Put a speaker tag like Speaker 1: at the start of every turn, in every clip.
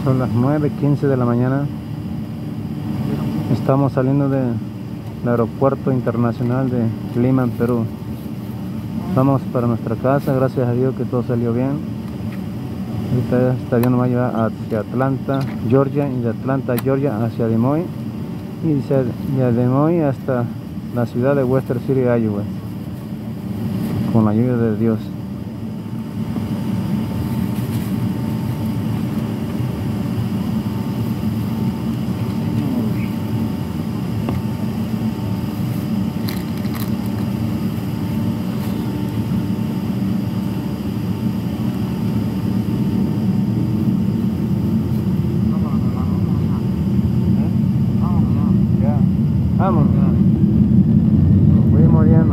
Speaker 1: Son las 9:15 de la mañana. Estamos saliendo del aeropuerto internacional de Lima, en Perú. Vamos para nuestra casa, gracias a Dios que todo salió bien. Ahorita este avión nos va a llevar hacia Atlanta, Georgia, y de Atlanta, Georgia, hacia Des Moines, y de Des Moines hasta la ciudad de Western City, Iowa, con la ayuda de Dios. Vamos, voy muriendo.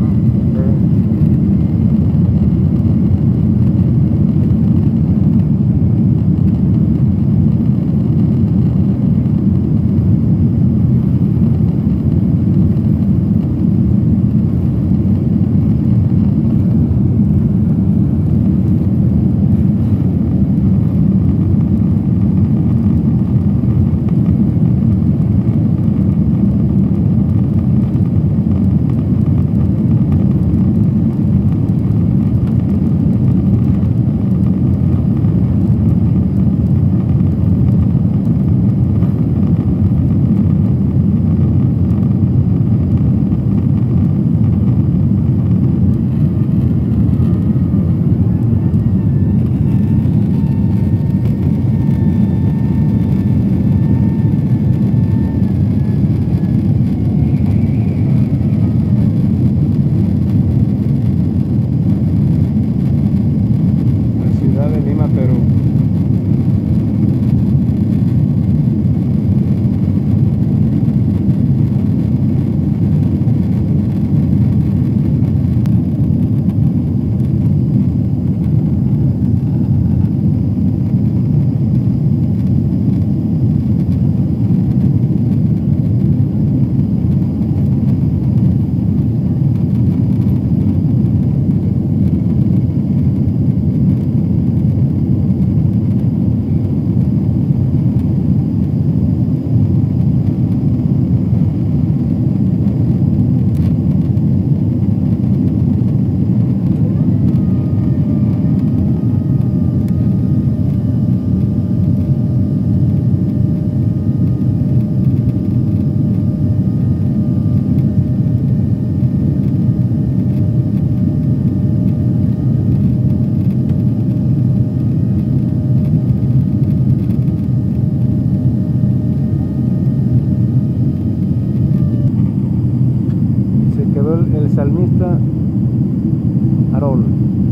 Speaker 1: Perú. El salmista Harold.